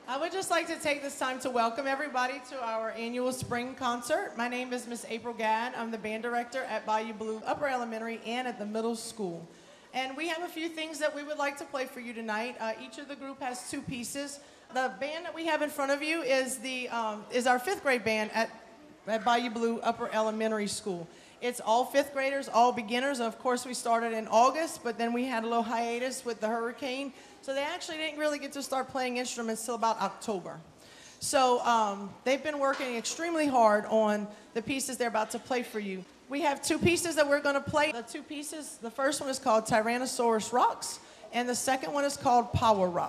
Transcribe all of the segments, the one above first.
I would just like to take this time to welcome everybody to our annual spring concert. My name is Miss April Gadd. I'm the band director at Bayou Blue Upper Elementary and at the middle school. And we have a few things that we would like to play for you tonight. Each of the group has two pieces. The band that we have in front of you is our fifth grade band at Bayou Blue Upper Elementary School. It's all fifth graders, all beginners. Of course, we started in August, but then we had a little hiatus with the hurricane. So they actually didn't really get to start playing instruments till about October. So they've been working extremely hard on the pieces they're about to play for you. We have two pieces that we're going to play. The two pieces, the first one is called Tyrannosaurus Rocks, and the second one is called Power Rock.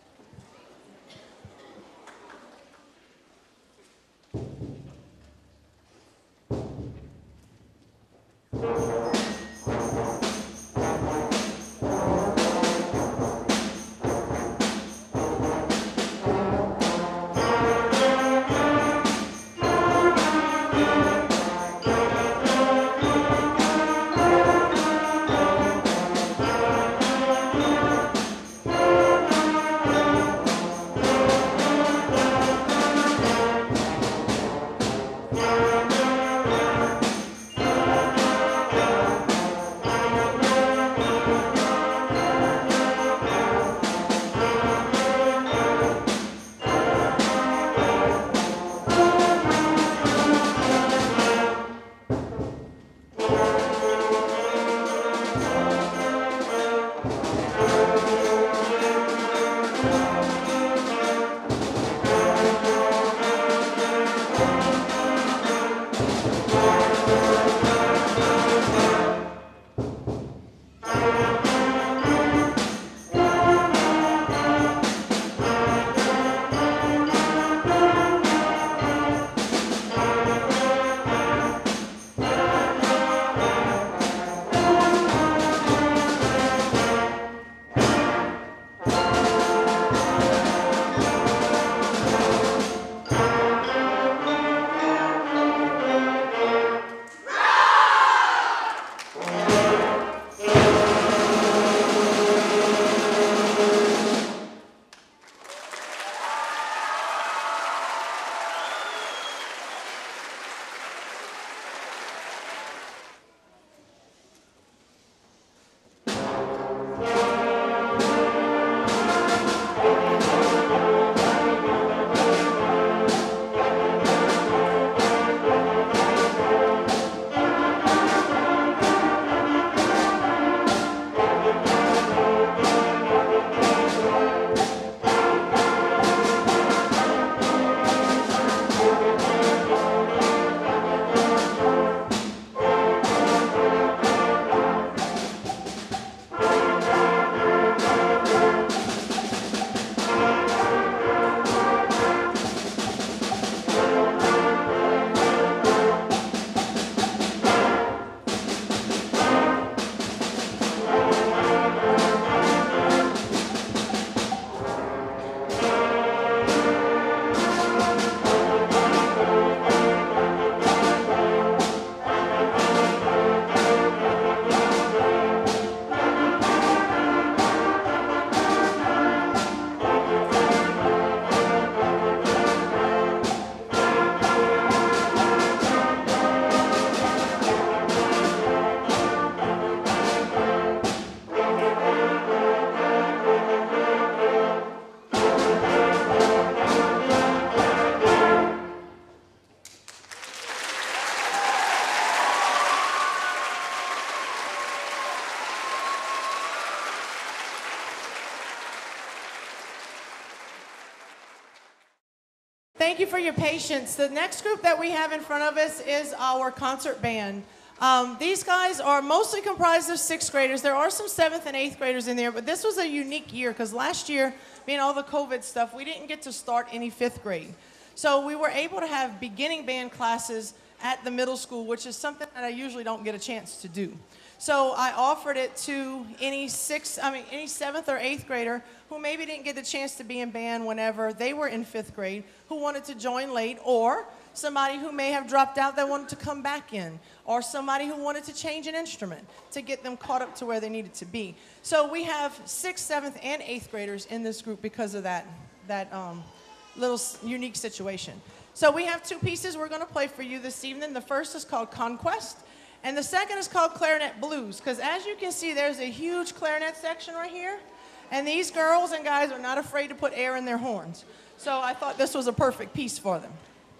Thank you for your patience. The next group that we have in front of us is our concert band. These guys are mostly comprised of sixth graders. There are some seventh and eighth graders in there, but this was a unique year because last year, being all the COVID stuff, we didn't get to start any fifth grade. So we were able to have beginning band classes at the middle school, which is something that I usually don't get a chance to do. So I offered it to any seventh or eighth grader who maybe didn't get the chance to be in band whenever they were in fifth grade, who wanted to join late, or somebody who may have dropped out that wanted to come back in, or somebody who wanted to change an instrument to get them caught up to where they needed to be. So we have sixth, seventh, and eighth graders in this group because of that little unique situation. So we have two pieces we're going to play for you this evening. The first is called Conquest, and the second is called Clarinet Blues, because as you can see, there's a huge clarinet section right here, and these girls and guys are not afraid to put air in their horns. So I thought this was a perfect piece for them.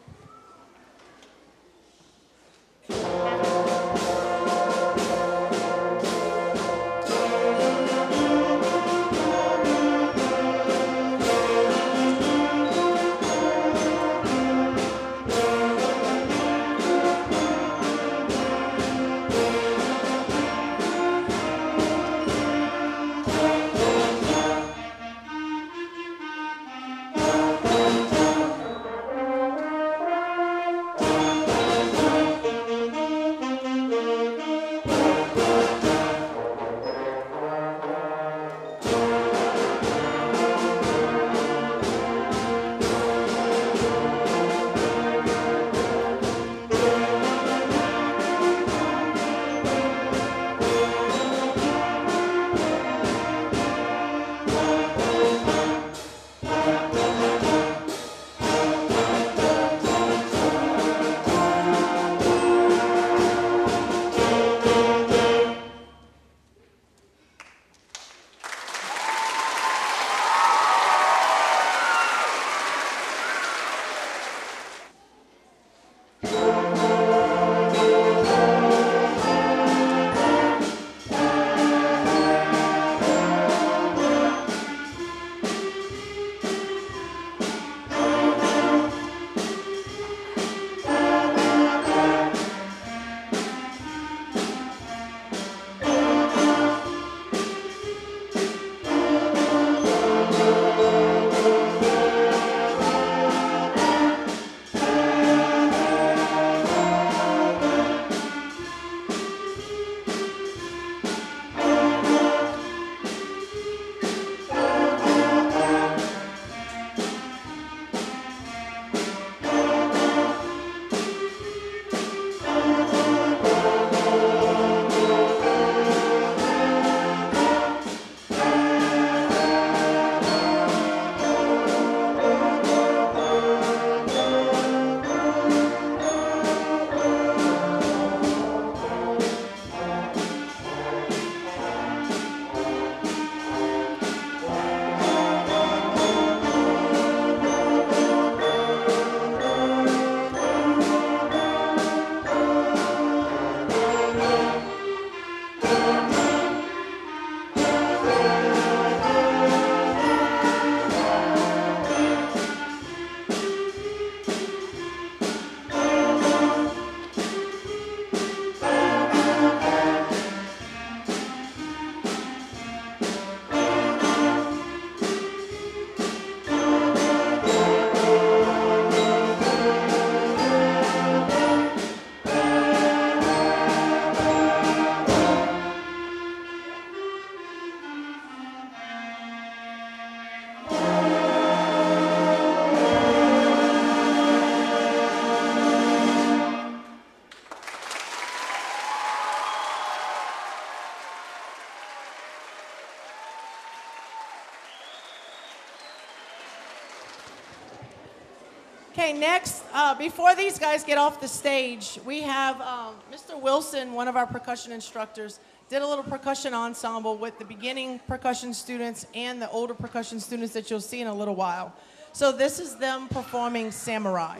Okay, next, before these guys get off the stage, we have Mr. Wilson, one of our percussion instructors, did a little percussion ensemble with the beginning percussion students and the older percussion students that you'll see in a little while. So this is them performing Samurai.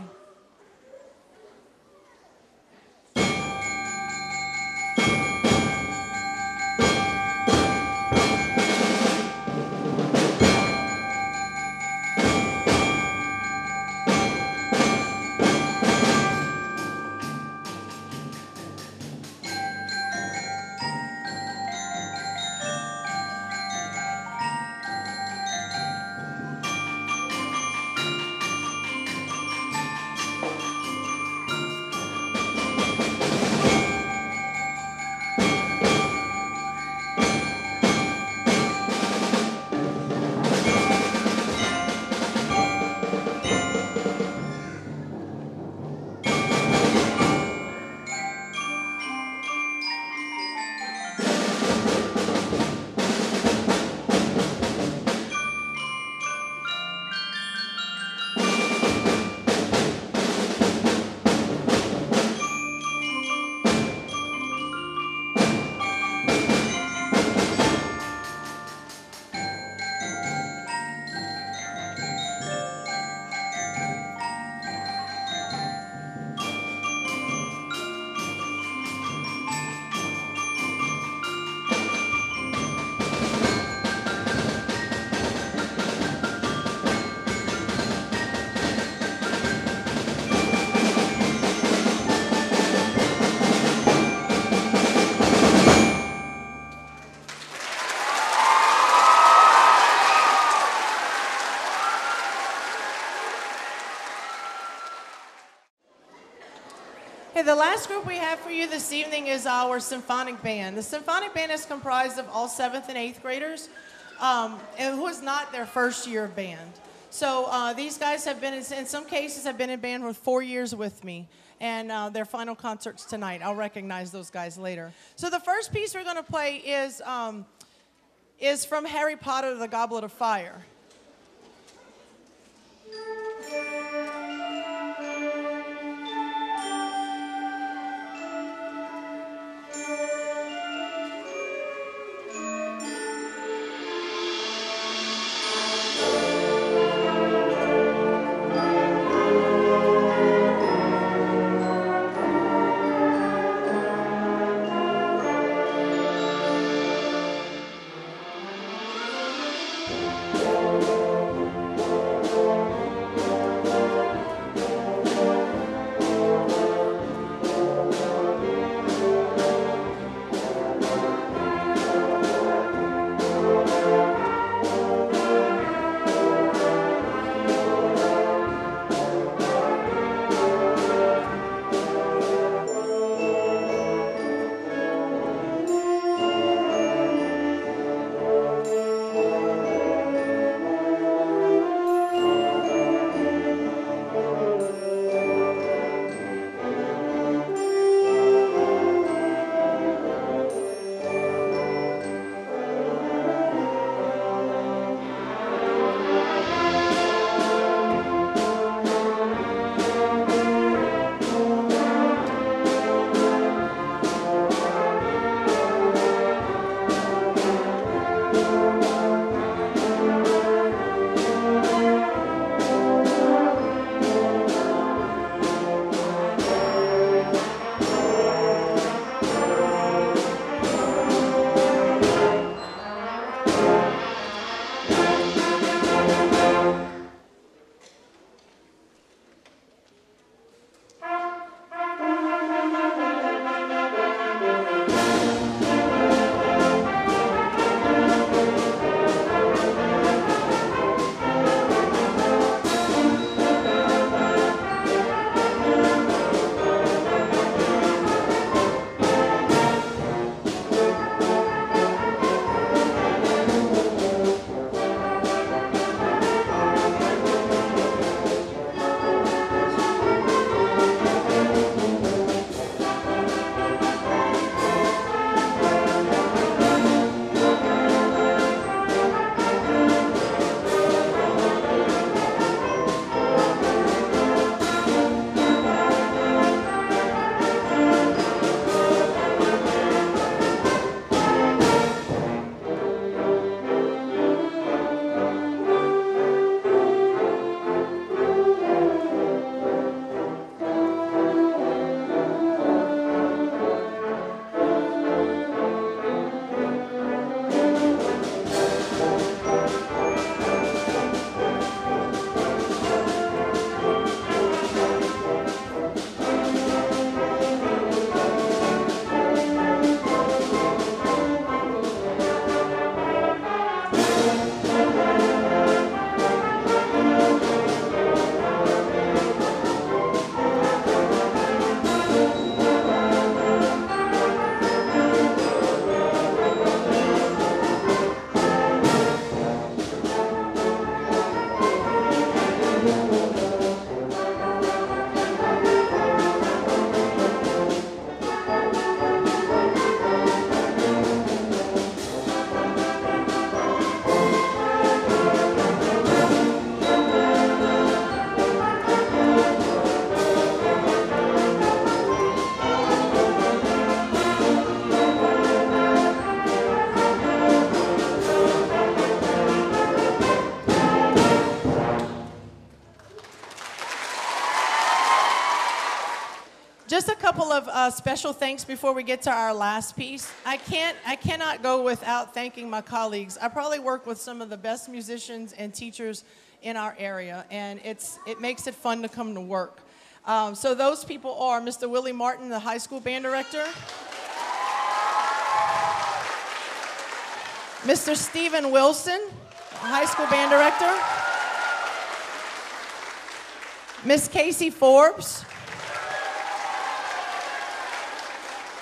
Okay, the last group we have for you this evening is our symphonic band. The symphonic band is comprised of all 7th and 8th graders, and who is not their first year of band. So these guys have been, in some cases, have been in band for 4 years with me. And their final concerts tonight. I'll recognize those guys later. So the first piece we're going to play is from Harry Potter, the Goblet of Fire. Just a couple of special thanks before we get to our last piece. I cannot go without thanking my colleagues. I probably work with some of the best musicians and teachers in our area, and it makes it fun to come to work. So those people are Mr. Willie Martin, the high school band director, Mr. Stephen Wilson, high school band director, Miss Casey Forbes,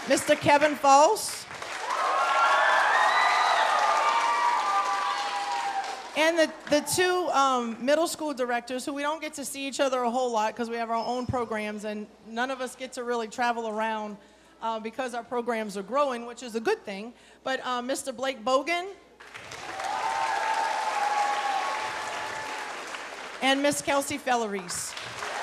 Mr. Kevin Falls. And the two middle school directors, who we don't get to see each other a whole lot because we have our own programs, and none of us get to really travel around because our programs are growing, which is a good thing. But Mr. Blake Bogan and Miss Kelsey Felleries.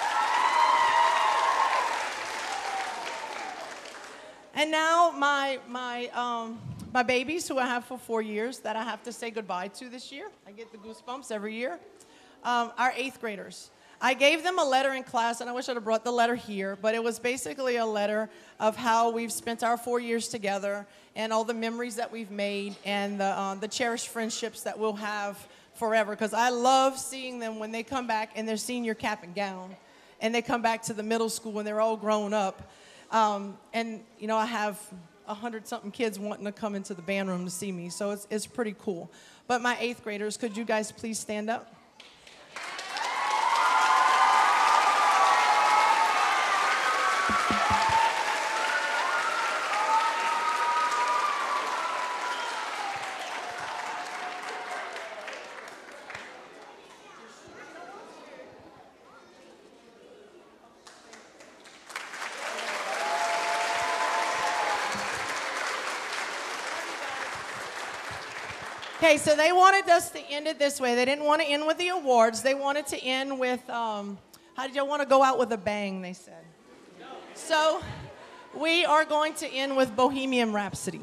And now my babies, who I have for 4 years, that I have to say goodbye to this year. I get the goosebumps every year. Our 8th graders. I gave them a letter in class, and I wish I'd have brought the letter here, but it was basically a letter of how we've spent our 4 years together and all the memories that we've made and the cherished friendships that we'll have forever. Because I love seeing them when they come back in their senior cap and gown, and they come back to the middle school when they're all grown up. And, you know, I have 100-something kids wanting to come into the band room to see me, so it's pretty cool. But my 8th graders, could you guys please stand up? Okay, so they wanted us to end it this way. They didn't want to end with the awards. They wanted to end with, how did y'all want to go out with a bang, they said. So we are going to end with Bohemian Rhapsody.